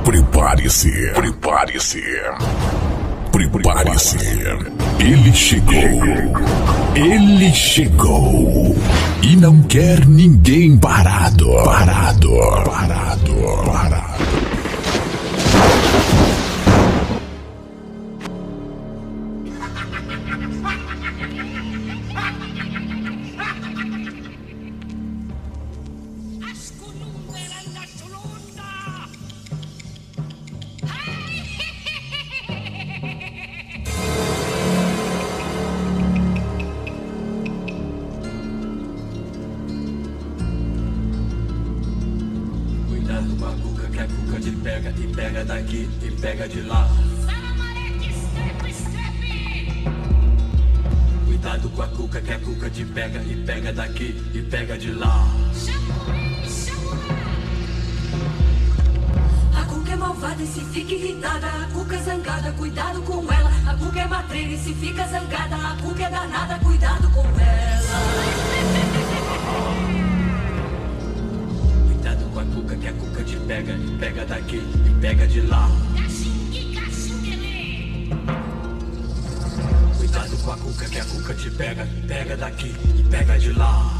Prepare-se, prepare-se, prepare-se. Ele chegou, ele chegou. E não quer ninguém parado, parado, parado, parado. Cuidado com a cuca, que a cuca te pega e pega daqui e pega de lá. Cuidado com a cuca, que a cuca te pega e pega daqui e pega de lá. A cuca é malvada e se fica irritada, a cuca é zangada, cuidado com ela. A cuca é matreira e se fica zangada, a cuca é danada, cuidado com ela. Cuidado com a cuca, que a cuca te pega e pega daqui e pega de lá. Cuidado com a cuca, que a cuca te pega e pega daqui e pega de lá.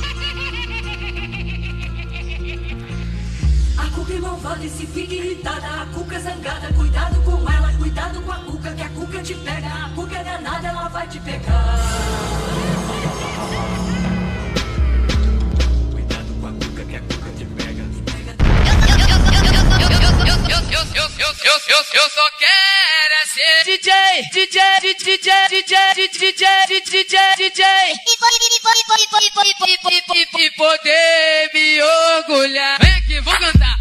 A cuca é malvada e se fica irritada, a cuca é zangada, cuidado com ela. Cuidado com a cuca, que a cuca te pega, a cuca é danada, ela vai te pegar. Cuidado com a cuca, que a cuca te pega e pega. Eu só quero é ser DJ e poder me orgulhar. Vem aqui, vou cantar.